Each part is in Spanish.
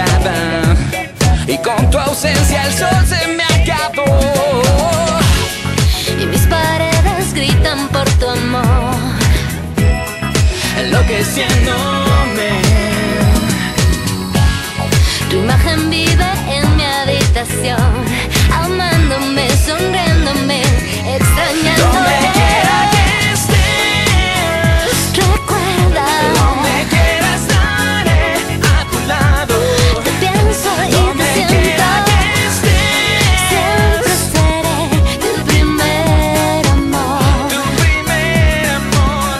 madrugada y con tu ausencia el sol se me acabó. Y mis paredes gritan por tu amor, Enloqueciéndome. tu imagen vive en mi habitación, amándome, sonriéndome, extrañándote. Donde quiera que estés, Recuerda, donde quiera estaré a tu lado. te pienso y Donde te quiera siento. que estés, Siempre seré tu primer amor. tu primer amor.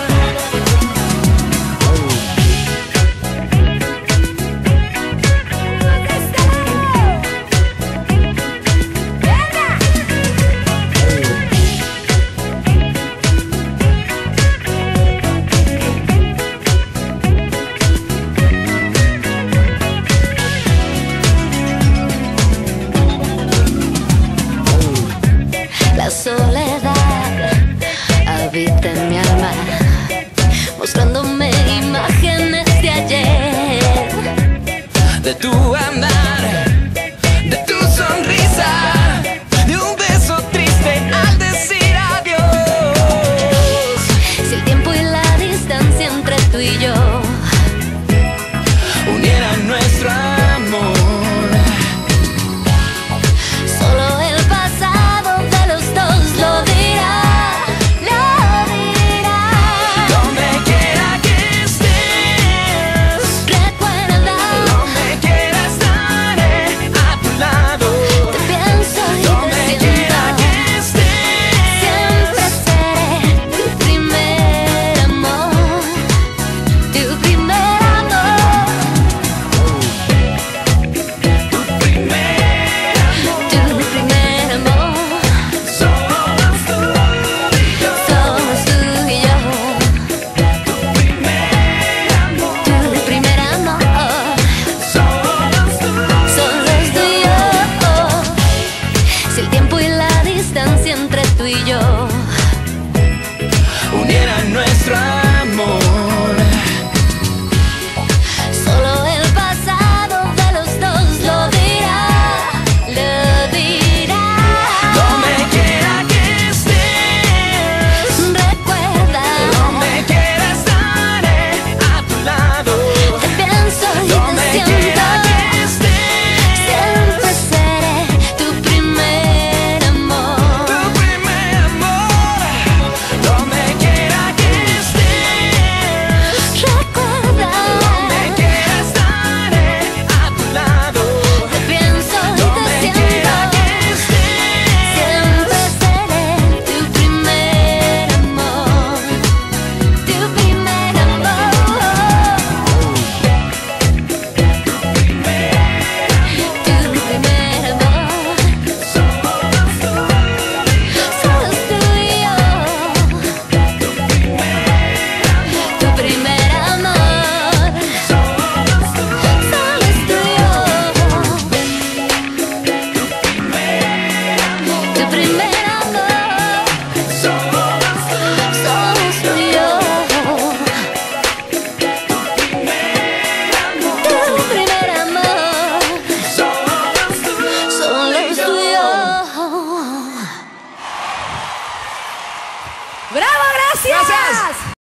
La soledad habita en mi alma, mostrándome imágenes de ayer. De tu andar